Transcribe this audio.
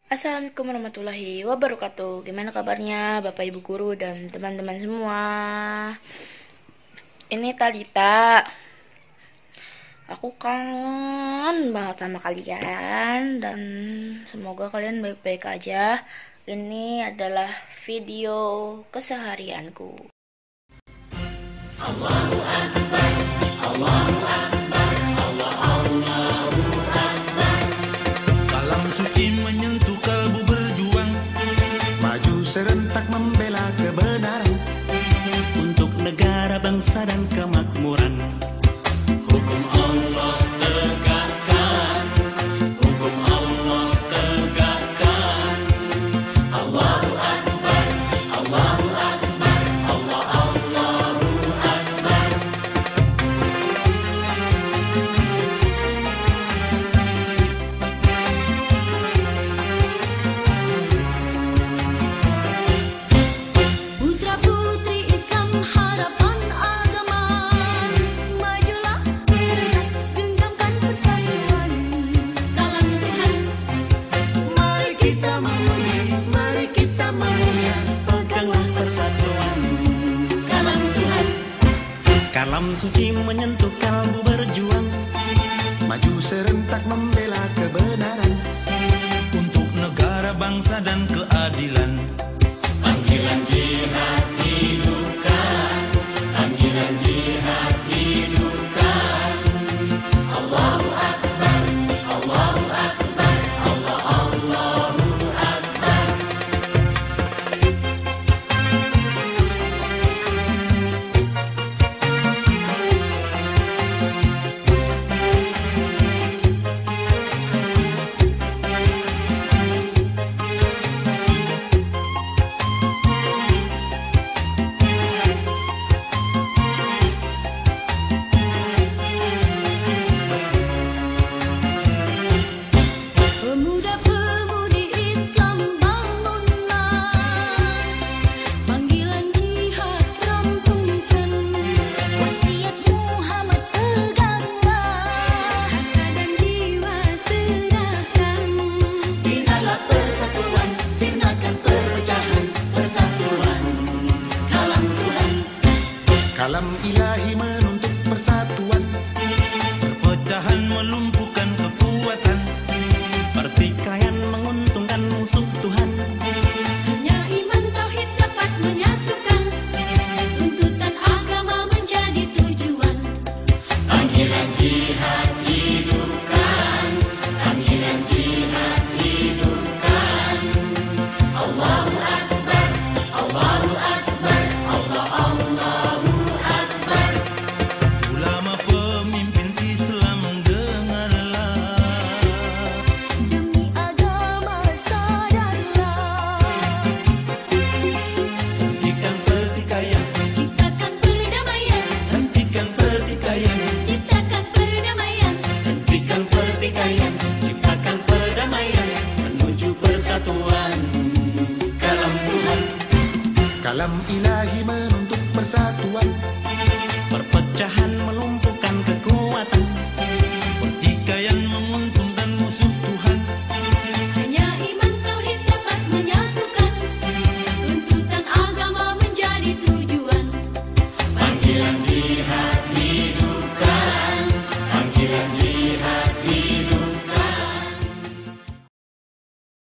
Assalamualaikum warahmatullahi wabarakatuh. Gimana kabarnya Bapak Ibu guru dan teman-teman semua? Ini Talita. Aku kangen banget sama kalian dan semoga kalian baik-baik aja. Ini adalah video keseharianku. Allahu Akbar, Allahu Akbar, Allah Allahu Akbar. Kalam suci menyentuh kalbu berjuang, maju serentak membela kebenaran untuk negara, bangsa dan kemakmuran. Hukum Allah tegakkan, hukum Allah tegakkan. Allahu Akbar, Allahu Akbar, Allah Allahu Akbar. Putra putri Islam harapan agama, majulah serentak genggamkan persatuan. Kalam Tuhan, Mari kita memuji, mari kita memuja, peganglah persatuan. kalam Tuhan, Kalam suci menyentuh kalbu berjuang, maju serentak membela kebenaran untuk negara, bangsa dan keadilan. Panggilan jihad hidupkan, panggilan jihad hidupkan. Allahu Akbar, Allahu Akbar, Allah Allahu Akbar. pemuda-pemudi Islam bangunlah, panggilan jihad rampungkan, wasiat Muhammad peganglah, harta dan jiwa serahkan. Binalah persatuan, sirnakan perpecahan, persatuan. Kalam Tuhan, kalam ilahi menuntut persatuan Perpecahan melumpuhkan kekuatan, pertikaian menguntungkan musuh Tuhan. Hanya iman tauhid dapat menyatukan, tuntutan agama menjadi tujuan. panggilan jihad hidupkan, panggilan jihad hidupkan. Allahu Akbar, Allahu Akbar, Allah Allahu Akbar. ulama pemimpin Islam dengarlah. Demi agama sadarlah, Hentikan pertikaian, ciptakan perdamaian, hentikan pertikaian, ciptakan perdamaian, Hentikan pertikaian, ciptakan perdamaian, menuju persatuan. Kalam Tuhan, kalam ilahi menuntut persatuan